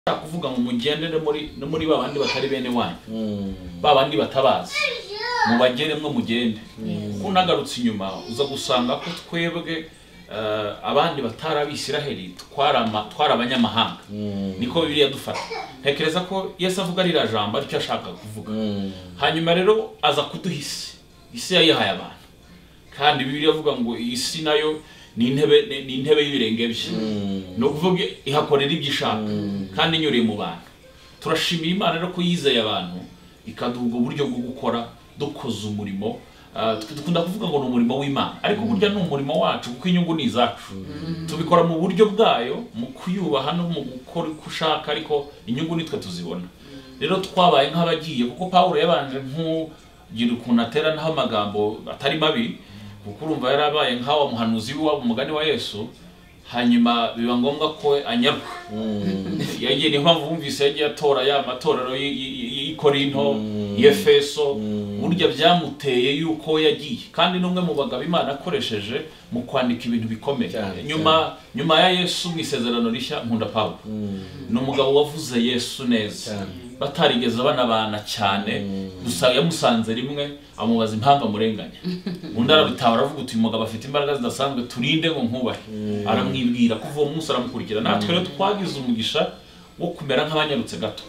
kuvuga ngo mugendere muri babandi batari bene wanyu babandi batabazi mubageremwe mugende kunagarutse inyuma uza gusanga ko twebwe abandi batarabisiraheli twarabanyamahanga niko Bibiliya dufata ntekereza ko Yesu avuga ari jambo aricyo ashaka kuvuga hanyuma rero aza kuduhisi isi yayihaye abantu kandi Bibiliya avuga ngo isi nayo ni intebe y'ibirenge bye no kuvuga ihakorera ibyishaka kandi inyuriye mu bantu turashimira Imana rero ko yizeye abantu ikaduha ubwo buryo bwo gukora dukoze umurimo dukunda kuvuga ngo ni umurimo w'Imana ariko burya ni umurimo wacu kuko inyungu ni izacu tubikora mu buryo bwayo mu kuyubaha no mu gukora uko ushaka ariko inyungu nitwe tuzibona rero twabaye nk'abagiye kuko Pawulo yabanje nk'ugira ukuntu atera naho amagambo atari mabi kuko urumva yarabaye nk'awa muhanuzi w'iwabo umugani wa Yesu hanyuma biba ngombwa ko anyarwa yagiye niho mpamvu wumvise yagiye atora ya matorero y'Ikorinto y'Efeso burya byamuteye yuko yagiye kandi n'umwe mu bagabo Imana akoresheje mu kwandika ibintu bikomeye nyuma ya Yesu mu isezerano rishya nkunda Pawulo ni umugabo wavuze Yesu neza batarigeze banabana cyane gusa yamusanze rimwe amubaza impamvu amurenganya undi arabitaba aravuga uti umugabo afite imbaraga zidasanzwe turinde ngo nkubahe aramwibwira kuva uwo munsi aramukurikira natwe rero twagize umugisha wo kumera nk'abanyarutse gato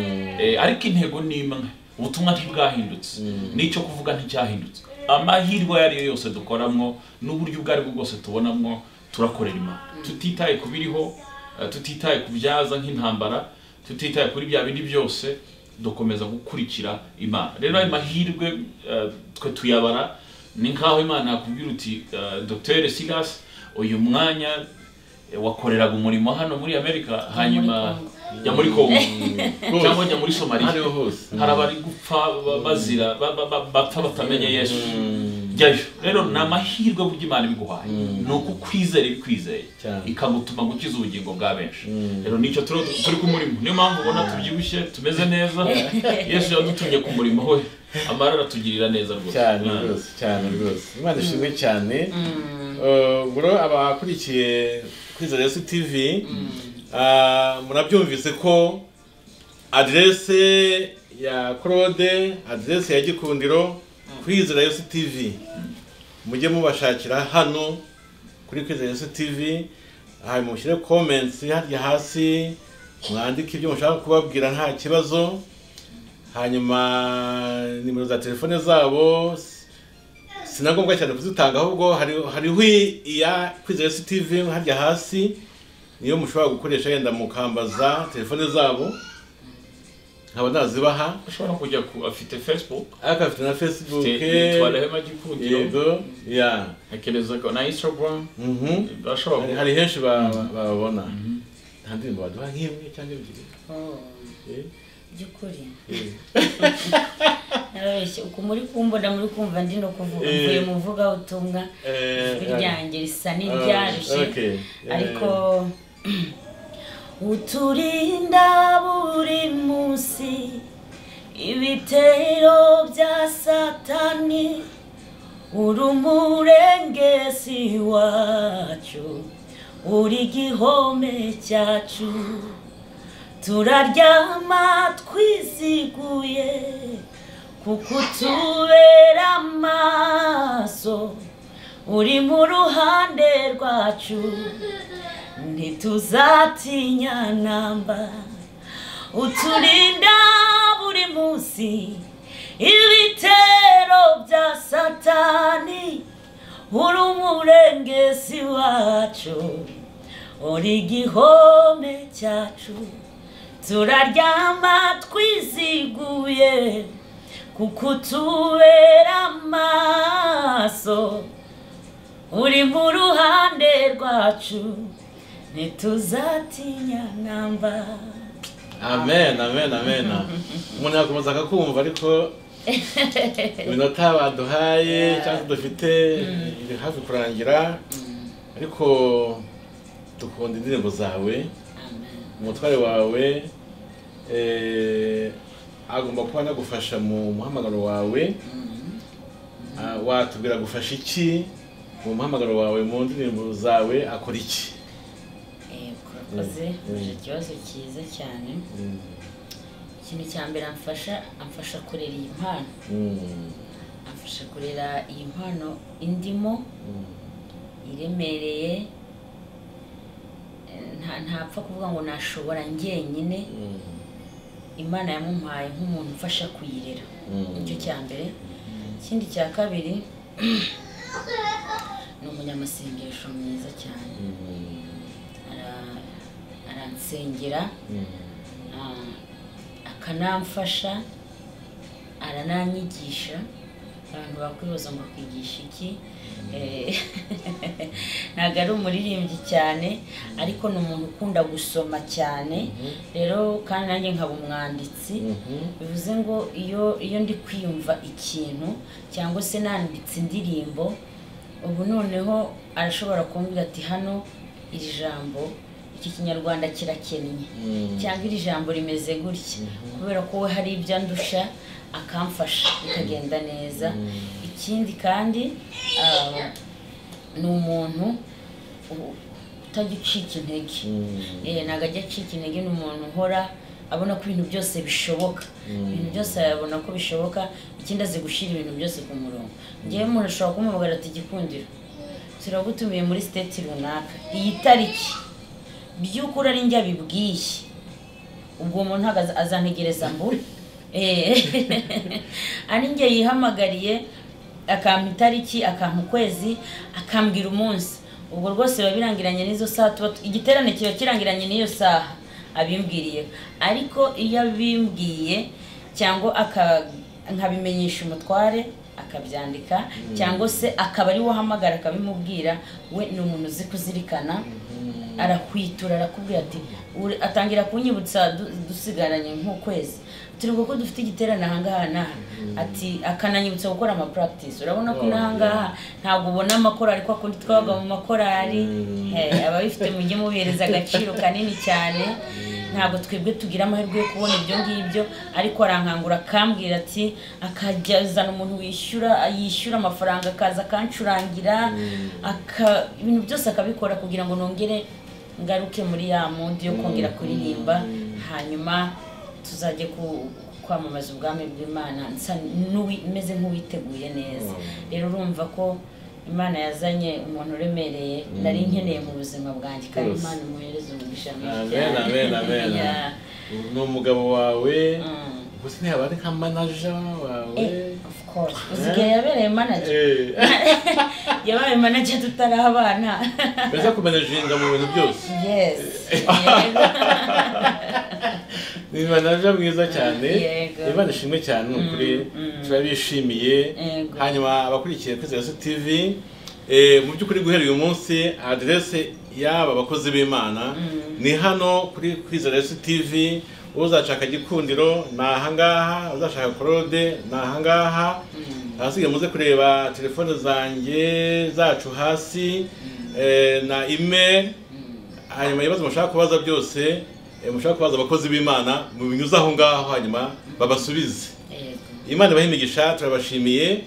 ariko intego ni imwe ubutumwa ntibwahindutse n'icyo kuvuga nticyahindutse amahirwe yari yose dukoramwo n'uburyo ubwo ari bwo bwose tubonamwo turakorera Imana tutitaye kubiriho tutitaye kubyaza nk'intambara tutitaye kuri bya bindi byose dukomeza gukurikira Imana rero ayo mahirwe twe tuyabara ni nkaho Imana yakubwira uti Dr. Silas uyu mwanya wakoreraga umurimo hano muri Amerika hanyuma ya muri Kongo cyangwa ya muri Somalia hari abari gupfa bazira bapfa batamenye Yesu jyayo rero na mahirwe burya Imana ibiguhaye nuko kwizera ibikwizeye ikagutuma gukiza ubugingo bwa benshi rero nicyo turi ku murimo niyo mpamvu ubona tubyibushye tumeze neza Yesu yadutumye ku murimo we amarara tugirira neza rwose cyane rwose Imana ishimwe cyane bro abakurikiye Kwizera Yesu TV murabyumvise ko adresse ya Claude adresse ya Gikundiro Kwizera Yesu TV mujye mubashakira hano kuri Kwizera Yesu TV mushyire comments hariya hasi mwandike ibyo mushaka kubabwira nta kibazo hanyuma nimero za telefone zabo sinagombwa cyane kuzitanga ahubwo hariho iya Kwizera Yesu TV hariya hasi niyo mushobora gukoresha yenda mukambaza telefone zabo nkaba nazibaha ushobora kujya afite Facebook afite na Facebook Twarehema Gikundiro yego akereza ko na Instagram bashobora hari henshi babona nta ndirimbo baduha nk'imwe cyangwa ebyiri by'ukuri uko muri kumbona muri kumva ndi no kuvuga mvuye muvuga utumwa ryanjye risa n'iryarushye ariko uturinda buri munsi ibitero bya Satani urumurengezi wacu uri gihome cyacu turaryama twiziguye kuko tubera amaso uri mu ruhande rwacu ntituzatinya namba uturinda buri munsi ibitero bya Satani uri umurengezi wacu uri gihome cyacu turaryama twiziguye kuko tubera amaso uri mu ruhande rwacu ntituzatinya namba amen umuntu yakomeza akakumva ariko iminota baduhaye cyangwa dufite iri hafi kurangira ariko dukunda indirimbo zawe umutware wawe agomba kuba nagufasha mu muhamagaro wawe watubwira gufasha iki mu muhamagaro wawe mu ndirimbo zawe akora iki urakoze ikibazo cyiza cyane. Ikintu cya mbere amfasha kurera iyi mpano, amfasha kurera iyi mpano indimo iremereye, ntapfa kuvuga ngo nashobora njyenyine. Imana yamumpaye nk'umuntu ufasha kuyirera, nicyo cya mbere. Ikindi cya kabiri ni umunyamasengesho mwiza cyane, aransengera, akanamfasha, arananyigisha. Abantu bakwibaza ngo kwigisha iki? Ntabwo ari umuririmbyi cyane, ariko ni umuntu ukunda gusoma cyane. Rero kandi nanjye nkaba umwanditsi, bivuze ngo iyo ndi kwiyumva ikintu cyangwa se nanditse indirimbo, ubu noneho arashobora kumbwira ati hano iri jambo, iki kinyarwanda kirakennye, cyangwa iri jambo rimeze gutya, kubera ko we hari ibyo andusha akamfasha bikagenda neza. Ikindi kandi ni umuntu utagicika intege, ntabwo ajya acika intege. Ni umuntu uhora abona ko ibintu byose bishoboka, ibintu byose arabona ko bishoboka. Ikindi azi gushyira ibintu byose ku murongo. Ngewe umuntu ashobora kumubwira ati Gikundiro, turagutumiye muri state runaka iyi tariki, by'ukuri ari njye abibwiye, ubwo umuntu ntabwo azantegereza mbure. Ari njye yihamagariye, akampa itariki, akampa ukwezi, akambwira umunsi. Ubwo rwose biba birangiranye n'izo saha, igiterane kiba kirangiranye n'iyo saha abimbwiriye. Ariko iyo abimbwiye cyangwa nkabimenyesha umutware akabyandika, cyangwa se akaba ari we ahamagara akabimubwira, we ni umuntu uzi kuzirikana, arakwitura, arakubwira ati, atangira kunyibutsa dusigaranye nk'ukwezi, turi ko dufite igiterane ahangaha naha, ati akananyibutsa gukora ama practice. Urabona ko nahangaha ntabwo ubona amakora, ariko akundi twabaga mu makorari, ababifite mujye mubihereza agaciro kanini cyane. Ntabwo twebwe tugira amahirwe yo kubona ibyo ngibyo, ariko arankangura akambwira ati, akajyazana umuntu yishyura amafaranga, akaza akancurangira, ibintu byose akabikora kugira ngo nongere ngaruke muri ya mundi yo kongera kuririmba, hanyuma tuzajye kwamamaza ubwami bw'Imana meze nk'uwiteguye neza. Rero urumva ko Imana yazanye umuntu uremereye nari nkeneye mu buzima bwanjye, kandi Imana imuhereze umugisha mwinshi. Amen. Ni umugabo wawe, gusa ntiyaba ari nka manager wawe? Of course, uzigaye yabereye manager. Yabaye manager tutarabana. Beza kumanajinga mu bintu byose. Yes. Ni manager mwiza cyane. Imana ishimwe cyane ukuri, turabishimiye. Hanyuma abakurikiye Kwizera Yesu TV, mu by'ukuri guhera uyu munsi adresse y'aba bakozi b'Imana ni hano kuri Kwizera Yesu TV. Uzashaka Gikundiro ni ahangaha, uzashaka Claude ni ahangaha. Ahasigaye muze kureba telefone zacu hasi, na email. Hanyuma ibibazo mushaka kubaza byose, mushaka kubaza abakozi b'Imana mu binyuza aho ngaho, hanyuma babasubize. Imana ibahe imigisha, turabashimiye.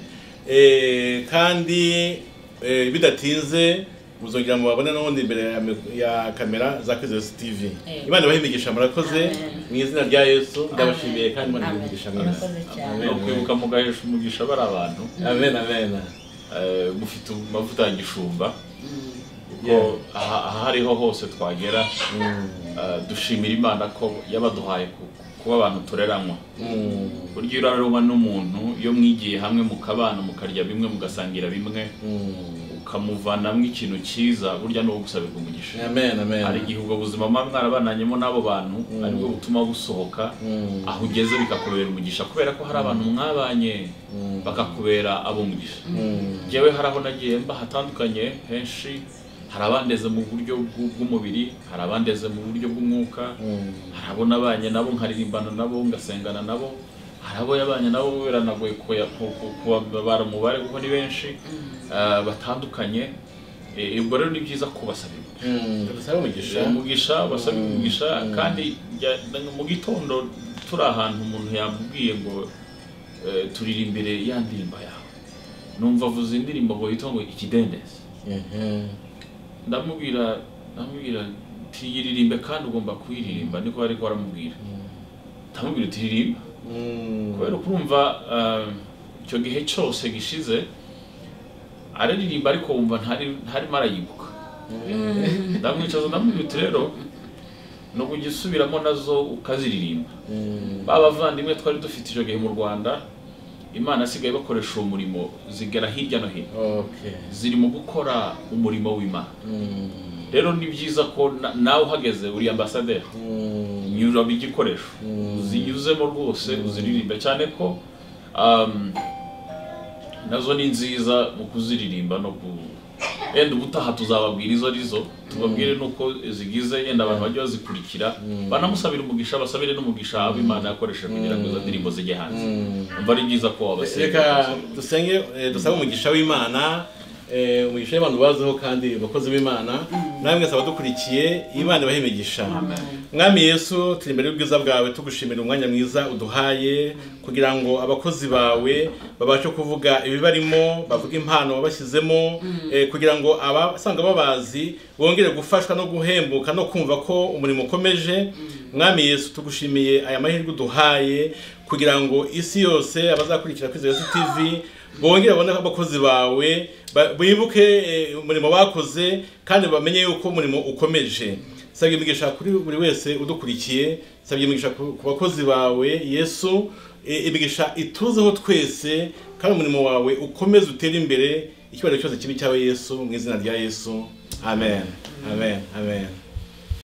Kandi bidatinze muzongera mubabone n'ubundi imbere ya kamera za Kwizera Yesu TV. Imana ibahe imigisha, murakoze mu izina rya Yesu. Ndabashimiye kandi Imana ibahe imigisha mwiza. No kwibuka mugahesha umugisha bari abantu. Amen. Mufite amavuta ya gishumba, kuko aha hariho hose twagera dushimira Imana ko yabaduhaye kuba abantu tureranywa. Buryo uraroma n'umuntu iyo mwigiye hamwe mukabana, mukarya bimwe, mugasangira bimwe, ukamuvanamo ikintu cyiza, burya no gusabirwa umugisha. Amen. Hari igihe ubwo buzima mwarabananyemo n'abo bantu aribwo butuma busohoka aho ugeze, bikakubera umugisha, kubera ko hari abantu mwabanye bakakubera abo umugisha. Jewe hari aho nagiye mba hatandukanye henshi, hari abandeze mu buryo bw'umubiri, hari abandeze mu buryo bw'umwuka, hari abo nabanye nabo nkaririmbana nabo ngasengana nabo, hari abo yabanye nabo biranagoye kubabara umubare kuko ni benshi batandukanye. Ubwo rero ni byiza kubasabira umugisha, basabira umugisha. Kandi mu gitondo turi ahantu umuntu yamubwiye ngo turira imbere ya ndirimbo yawe, numva avuze indirimbo ngo yitwa ngo ikidendezi. Ndamubwira tiyiririmbe kandi ugomba kuyiririmba niko ariko aramubwira tamubwira tiririmba kubera kurumva icyo gihe cyose gishize araririmba ariko wumva ntari marayibuka ndamwicaza ndamubwira rero no kugisubiramo nazo ukaziririmba babavandimwe twari dufite icyo gihe mu Rwanda Imana asigaye bakoresha umurimo zigera hirya no hino ziri mu gukora umurimo w'Imana rero ni byiza ko nawe uhageze uri ambassadeur nyura bigikoresho zinyuzemo rwose uziririmba cyane ko nazo ni nziza mu kuziririmba no enda ubutaha tuzababwira izo arizo tubabwire nuko zigize yenda abantu bajya bazikurikira banamusabira umugisha basabire n'umugisha ab'Imana yakoresha kugira ngo izo ndirimbo zijye hanze umva ari byiza ko reka dusenge dusabe umugisha w'Imana umugisha w'Imana ubazeho kandi abakozi b'Imana namwe mwese abadukurikiye Imana ibahe imigisha Mwami Yesu turi imbere y'ubwiza bwawe tugushimira umwanya mwiza uduhaye kugira ngo abakozi bawe babashe kuvuga ibibarimo bavuga impano wabashyizemo kugira ngo abasanga babazi bongere gufashwa no guhembuka no kumva ko umurimo ukomeje Mwami Yesu tugushimiye aya mahirwe uduhaye kugira ngo isi yose abazakurikira Kwizera Yesu TV bongere babone abakozi bawe bibuke umurimo bakoze kandi bamenye yuko umurimo ukomeje sabye imigisha kuri buri wese udukurikiye sabye imigisha ku bakozi bawe Yesu imigisha ituzeho twese kandi umurimo wawe ukomeze utera imbere ikibazo cyose kibi cyawe Yesu mu izina rya Yesu amen amen amen